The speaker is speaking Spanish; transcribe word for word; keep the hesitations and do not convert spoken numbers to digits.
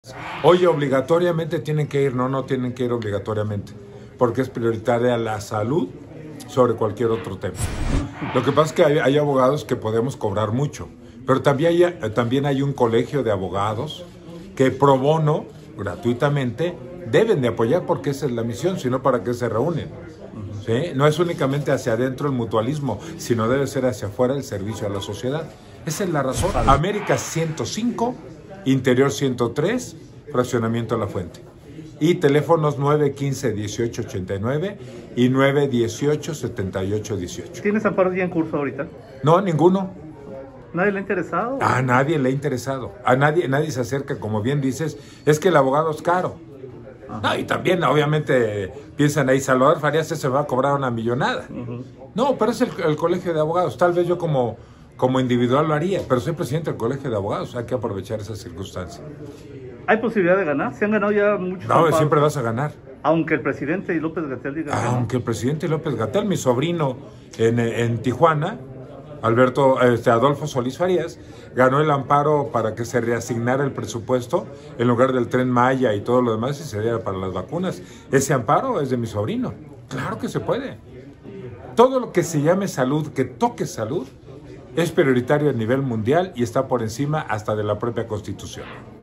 Oye, obligatoriamente tienen que ir, no, no tienen que ir obligatoriamente, porque es prioritaria la salud sobre cualquier otro tema. Lo que pasa es que hay, hay abogados que podemos cobrar mucho, pero también hay, también hay un colegio de abogados que pro bono, gratuitamente, deben de apoyar porque esa es la misión, sino para qué se reúnen. ¿Sí? No es únicamente hacia adentro el mutualismo, sino debe ser hacia afuera el servicio a la sociedad. Esa es la razón. América ciento cinco, Interior ciento tres, Fraccionamiento La Fuente. Y teléfonos nueve quince, dieciocho ochenta y nueve y nueve dieciocho, setenta y ocho dieciocho. ¿Tienes amparo ya en curso ahorita? No, ninguno. ¿Nadie le ha interesado? A nadie le ha interesado. A nadie, nadie se acerca, como bien dices, es que el abogado es caro. No, y también, obviamente, piensan ahí, Salvador Farías se va a cobrar una millonada. Uh-huh. No, pero es el, el colegio de abogados. Tal vez yo como, como individual lo haría, pero soy presidente del colegio de abogados. Hay que aprovechar esa circunstancia. ¿Hay posibilidad de ganar? ¿Se han ganado ya muchos? No, amparos? Siempre vas a ganar. Aunque el presidente López-Gatell diga que no. Aunque el presidente López-Gatell, mi sobrino en, en Tijuana, Alberto, este, Adolfo Solís Farías, ganó el amparo para que se reasignara el presupuesto en lugar del Tren Maya y todo lo demás y se diera para las vacunas. Ese amparo es de mi sobrino. Claro que se puede. Todo lo que se llame salud, que toque salud, es prioritario a nivel mundial y está por encima hasta de la propia Constitución.